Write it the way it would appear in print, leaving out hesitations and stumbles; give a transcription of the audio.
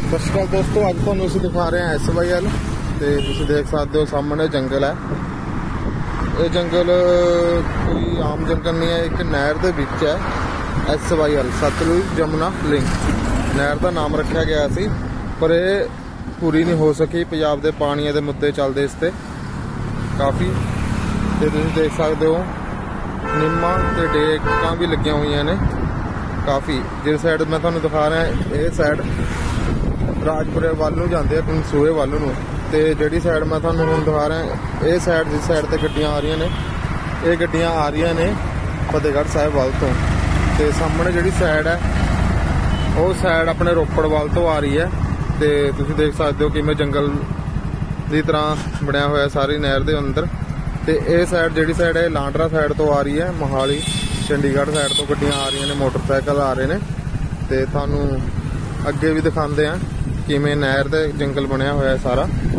सत श्री अकाल दोस्तों, अज तुहानूं असीं दिखा रहे हैं SYL ते तुसीं देख सकते हो सामने जंगल है। ये जंगल कोई आम जंगल नहीं है, एक नहर दे विच है। SYL सतलुज जमुना लिंक नहर का नाम रखा गया सी, पर यह पूरी नहीं हो सकी। पंजाब के पानी के मुद्दे चलते इस ते काफ़ी, तो तुसीं देख सकते हो निम्मा ते डेकां भी लगियां हुई ने काफ़ी। जिस साइड मैं तुहानूं दिखा रहा, ये साइड राजपुरे वाल नूं जांदे आ, कनसूए वाल नूं, ते जिहड़ी साइड मैं तुहानूं हुण दिखा रहा, ये साइड जिस साइड ते गड्डियां आ रही ने, ये गड्डियां आ रही ने फतेहगढ़ साहिब वाल तो। ते सामने जिहड़ी साइड है वो साइड अपने रोपड़ वाल तो आ रही है। ते तुसीं देख सकते हो कि मैं जंगल की तरह बनया होया सारी नहर के अंदर। ते ये साइड जिहड़ी साइड है लांडरा साइड तो आ रही है, मोहाली चंडीगढ़ साइड तो गड्डियां आ रही ने, मोटरसाइकिल आ रहे हैं। ते तुहानूं अगे भी दिखाते हैं किवें नहर ते जंगल बनया होया सारा।